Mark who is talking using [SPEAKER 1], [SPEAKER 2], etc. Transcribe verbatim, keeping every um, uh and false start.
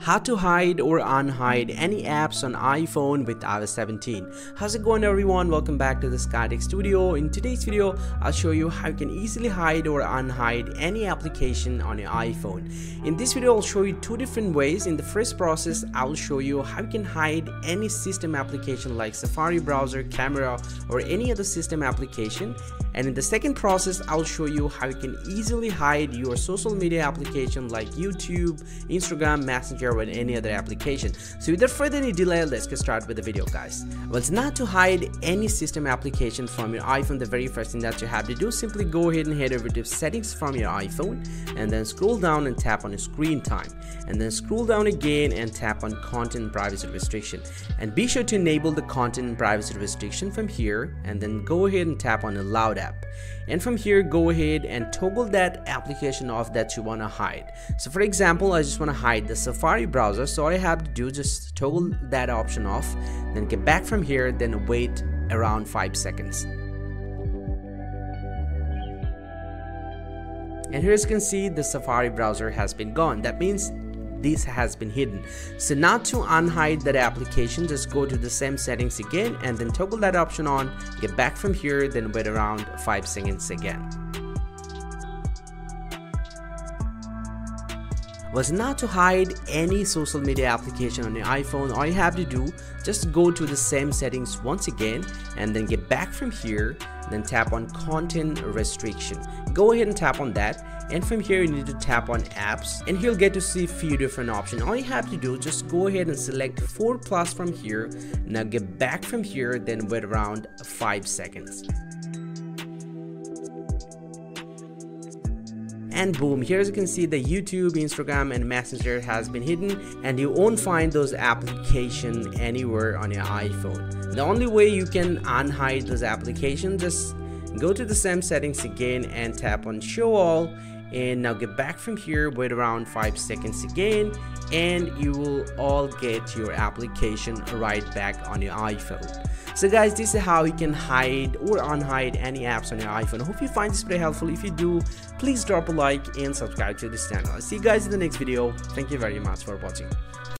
[SPEAKER 1] How to hide or unhide any apps on iPhone with i O S seventeen. How's it going, everyone? Welcome back to the SkyTech Studio. In today's video, I'll show you how you can easily hide or unhide any application on your iPhone. In this video, I'll show you two different ways. In the first process, I'll show you how you can hide any system application like Safari browser, camera, or any other system application. And in the second process, I'll show you how you can easily hide your social media application like YouTube, Instagram, Messenger, or any other application. So without further any delay, let's get started with the video, guys. Well, it's not to hide any system application from your iPhone. The very first thing that you have to do, simply go ahead and head over to settings from your iPhone, and then scroll down and tap on screen time, and then scroll down again and tap on content privacy restriction, and be sure to enable the content privacy restriction from here, and then go ahead and tap on allowed app, and from here go ahead and toggle that application off that you want to hide. So for example, I just want to hide the Safari browser, so all I have to do is just toggle that option off, then get back from here, then wait around five seconds. And here as you can see, the Safari browser has been gone. That means this has been hidden. So now to unhide that application, just go to the same settings again and then toggle that option on, get back from here, then wait around five seconds again. Was not to hide any social media application on your iPhone. All you have to do, just go to the same settings once again and then get back from here, then tap on content restriction. Go ahead and tap on that, and from here you need to tap on apps, and you'll get to see a few different options. All you have to do, just go ahead and select four plus from here. Now get back from here, then wait around five seconds. And boom, here as you can see, the YouTube, Instagram, and Messenger has been hidden, and you won't find those applications anywhere on your iPhone. The only way you can unhide those applications, just go to the same settings again and tap on show all, and now get back from here, wait around five seconds again, and you will all get your application right back on your iPhone. So guys, this is how you can hide or unhide any apps on your iPhone. I hope you find this very helpful. If you do, please drop a like and subscribe to this channel. I'll see you guys in the next video. Thank you very much for watching.